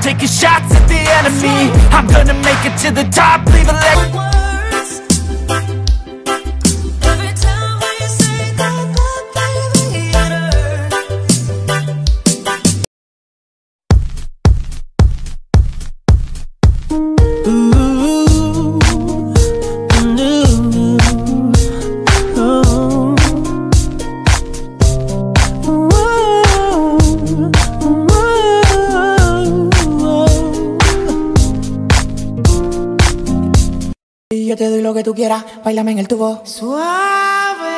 taking shots at the enemy. I'm gonna make it to the top, leave a leg. Yo te doy lo que tú quieras, bailame en el tubo suave.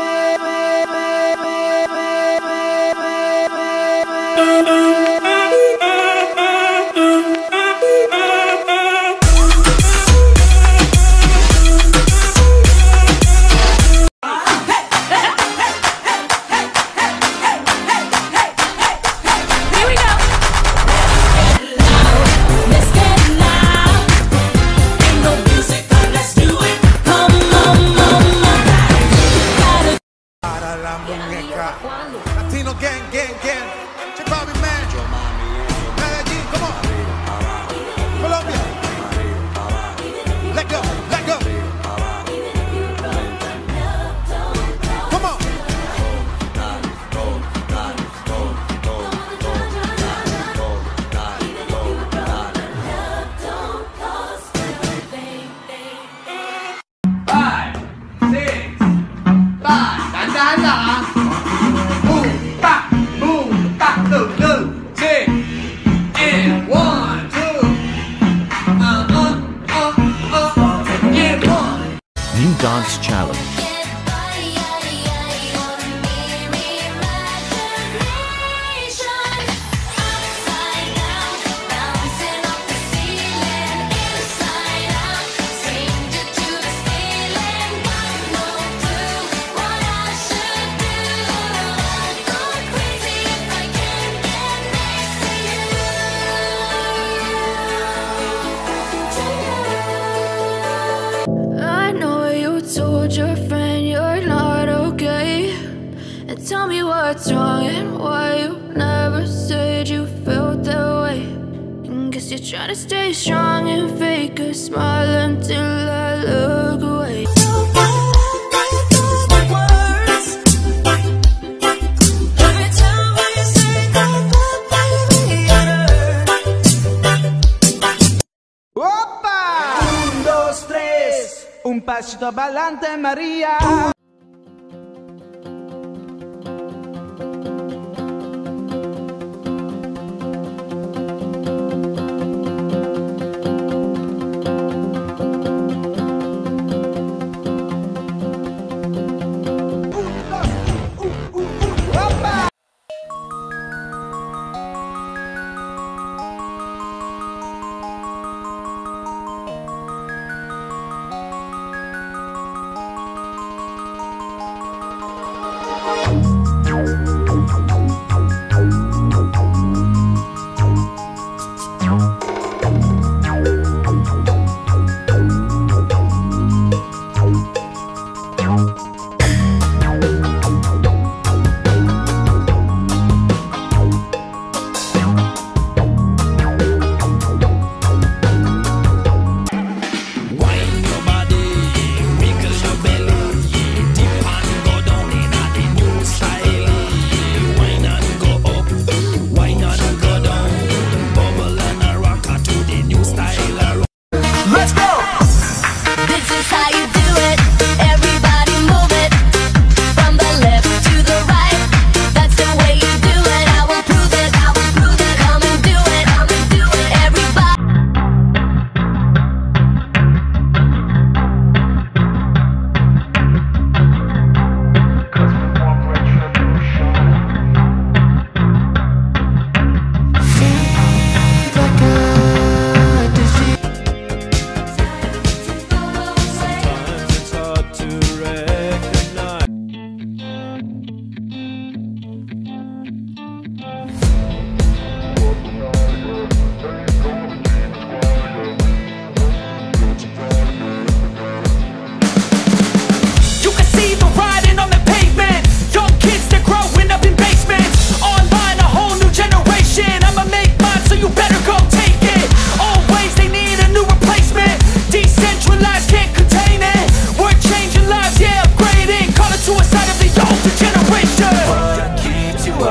Latino gang, gang, gang. Check out me, man. Medellín, come on. Colombia. Let go, let go. Come on. Five, six, five. New dance challenge. Told your friend you're not okay, and tell me what's wrong and why you never said you felt that way. And guess you're trying to stay strong and fake a smile until I look away. Un pasito pa'lante, María.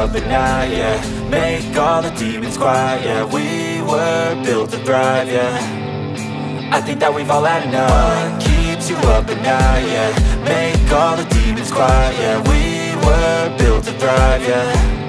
up at night, yeah. Make all the demons quiet, yeah. We were built to thrive, yeah. I think that we've all had enough. What keeps you up at night, yeah. Make all the demons quiet, yeah. We were built to thrive, yeah.